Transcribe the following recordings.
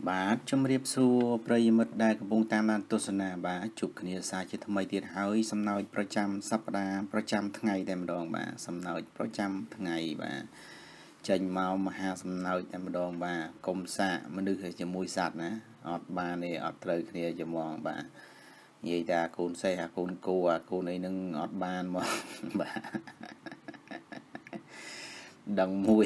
បាទជំរាបសួរប្រិយមិត្តដែលកំពុងតាមដានទស្សនាបាទជួបគ្នាសាជាថ្មីទៀតហើយសំណោចប្រចាំសប្តាហ៍ប្រចាំថ្ងៃតែម្ដងបាទសំណោចប្រចាំថ្ងៃបាទចេញមកមហាសំណោចតែម្ដងបាទកុំសាកមនុស្សជាមួយសត្វណាអត់បានទេអត់ត្រូវគ្នាច្រមុះបាទនិយាយថាកូនសេះអាកូនគោអាកូនអីនឹងអត់បានមកបាទដឹងមួ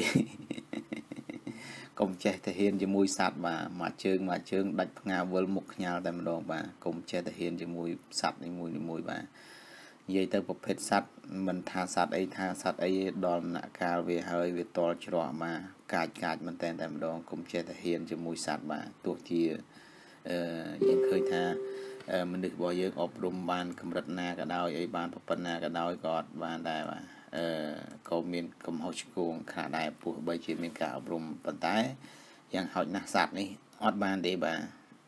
យកុំចេះតែហ៊ានជាមួយសត្វបាទមួយជើងដាច់ផ្ងាវិលមុខខ្ញាល់តែម្ដងបាទកុំចេះតែហ៊ានជាមួយសត្វនីមួយបាទនិយាយទៅប្រភេទសត្វមិនថាសត្វអីដល់ដំណាក់កាលវាហើយវាតល់ច្រកបាទកាចមែនតែម្ដងកុំចេះតែហ៊ានជាមួយសត្វបាទទោះជាយើងឃើញថាមនុស្សរបស់យើងអប់រំបានកម្រិតណាក៏ដោយអីបានប៉ុណ្ណាក៏ដោយក៏អត់បានដែរបាទក៏មានកំហុសឆ្គងខ្លះដែរព្រោះបីជាមានការអប់រំប៉ុន្តែយ៉ាងហោចណាស់សត្វនេះអត់បានទេបាទ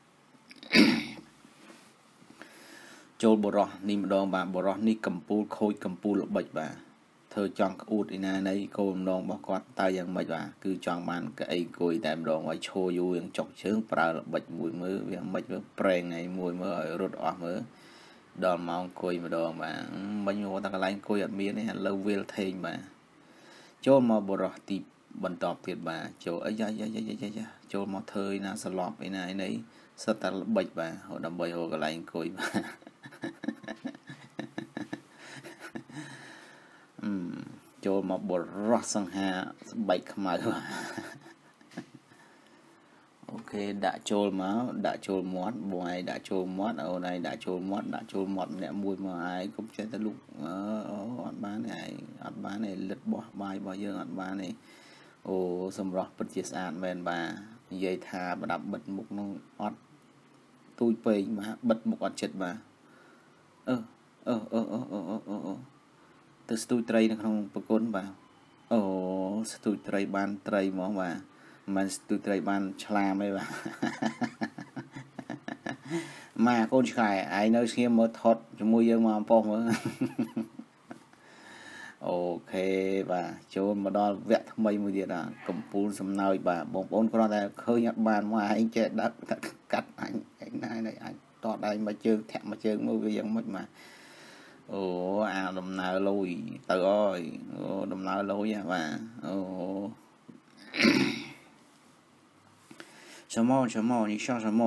ចូលបរោះនេះម្ដងបាទបរោះនេះកម្ពូលខូចកម្ពូលល្បិចបាទធ្វើចង់ក្អួតឯណានៃគោលបំណងរបស់គាត់តើយ៉ាងម៉េចបាទគឺចង់បានកៅអីគួយតែម្ដងឲ្យឈរយូរយ៉ាងចុកជើងប្រើល្បិចមួយមើលវាមិនមើលប្រេងថ្ងៃមួយមើលឲ្យរត់អស់មើលដល់ម៉ោងគួយម្ដងបាទមិញមកតែកន្លែងគួយអត់មានទេឥឡូវវាលថេងបាទចូលមកបរោះទីបន្តទៀតបាទចូលអីយ៉ាចូលមកធ្វើឯណាស្លប់ឯណាឯនេះសិតតែល្បិចបាទដើម្បីរកកន្លែងគួយបាទចូលមកបរោះសង្ហាស្បែកខ្មៅអូខេដាក់ចូលមកដាក់ចូលមាត់បងឯងដាក់ចូលមាត់អូនឯងដាក់ចូលមាត់ម្នាក់មួយមកឯងកុំចេះតែលុកអត់បានទេឯងអត់បានទេលិតបោះបាយរបស់យើងអត់បានទេអូសម្រស់ពិតជាស្អាតមែនបាទនិយាយថាប្រដាប់បិទមុខនោះអត់ទូចពេកបាទបិទមុខអត់ចិត្តបាទទៅស្ទូចត្រីនៅក្នុងប្រគុណបាទអូស្ទូចត្រីបានត្រីហ្មងបាទមិនស្ទូចត្រីបានឆ្លាមទេបាទម៉ាកូនឆ្កែឯងនៅស្ងៀមមើលថតជាមួយយើងមកអំប៉ុសមើលអូខេបាទចូលមកដល់វគ្គថ្មីមួយទៀតកម្ពូលសំណើចបាទបងប្អូនគ្រាន់តែឃើញអត់បានមកឯងចេះដឹកកាត់អញណាអញតតឯងមកជើងធាក់មកជើងមើលវាយ៉ាងម៉េចបាទអូអាដំណើរលុយទៅអើយអូដំណើរលុយបាទអូ什么你笑什么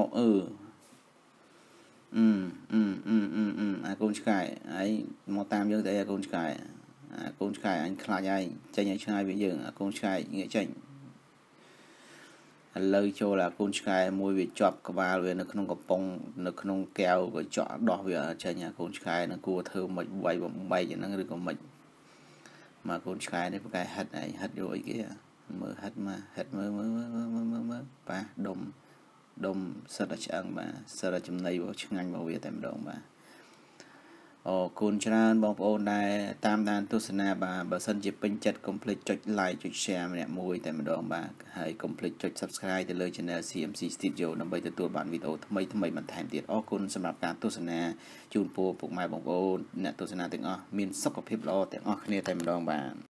អាកូនឆ្កែឯងមកតាមយើងទៅអាកូនឆ្កែអញខ្លាចឯងចេញឲ្យឆ្ងាយពីយើងអាកូនឆ្កែងាកចេញឥឡូវចូលអាកូនឆ្កែមួយវាជាប់ក្បាលវានៅក្នុងកំប៉ុងនៅក្នុងកែវក៏ចកដោះវាចេញអាកូនឆ្កែនឹងគួរធ្វើមិនវាយបំបែកហ្នឹងឬក៏មិនមកកូនឆ្កែនេះប្រកែហិតឯងហិតយកអីគេមើលហិតមើលប៉ះដុំសិតតែឆ្អឹងបាទសិតតែចំណីរបស់ឆ្ងាញ់របស់វាតែម្ដងបាទអូគុណច្រើនបងប្អូនដែលតាមដានទស្សនាបាទបើសិនជាពេញចិត្តកុំភ្លេចចុច like ចុច share ម្នាក់មួយតែម្ដងបាទហើយកុំភ្លេចចុច subscribe ទៅលើ channel CMC Studio ដើម្បីទទួលបានវីដេអូថ្មីបន្ថែមទៀតអរគុណសម្រាប់ការទស្សនាជូនពរពុកម៉ែបងប្អូនអ្នកទស្សនាទាំងអស់មានសុខភាពល្អទាំងអស់គ្នាតែម្ដងបាទ